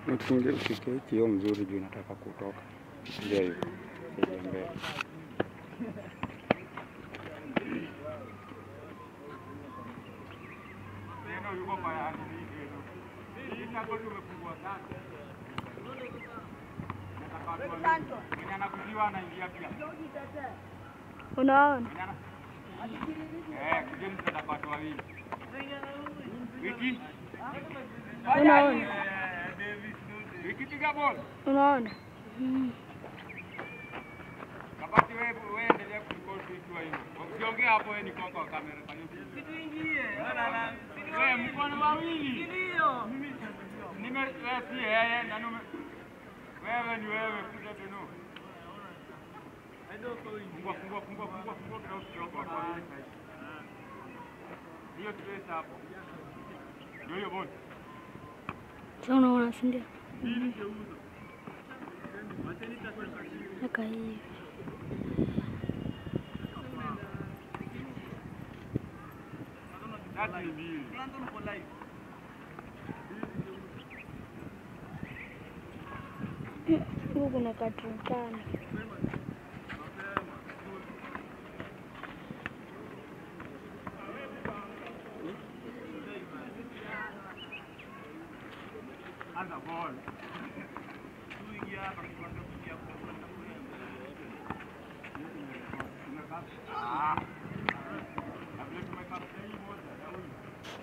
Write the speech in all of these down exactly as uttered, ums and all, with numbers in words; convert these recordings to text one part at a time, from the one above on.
Ukiingia usikie kioo mzuri juu nataka kutoka. Ndio hiyo. Ndio mbele. Neno yuko pale ndio. Hii nako tumefungwa sana. Mwenye anakuziwa anaingia pia. Unaona? Eh, kujeni tutapata wawili. Wiki? Unaona? Wiki piga ball. Unaona? Kabati wewe wewe endelea kurecord ikiwa hivyo. Ukiongea hapo wewe ni kwa kwa kamera kwa hiyo. Kitu ingie. Wewe mkono wawili. Ndio. Mimi nime wewe si yeye na nume. Wewe ni wewe kuja tena. Fungua fungua fungua fungua fungua kidogo kidogo hapo. Hiyo space hapo. Ndio hiyo ball. Sasa unaona si ndio? Naka hii. Dati ni mbili. Huko kuna katuni tano. Anza ball. Tuingia hapa tuanze kuingia kwa kwenda kule. Ah. Kabla tumeka play moja na huyu.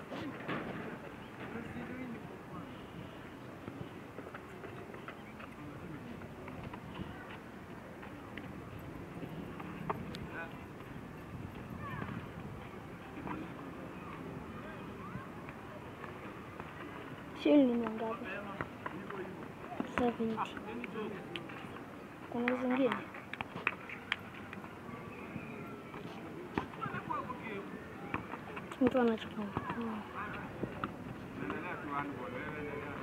Shilingi ni ngapi? seventy. Kuna zingine? Mtu anachukua. Endelea tu handball, endelea.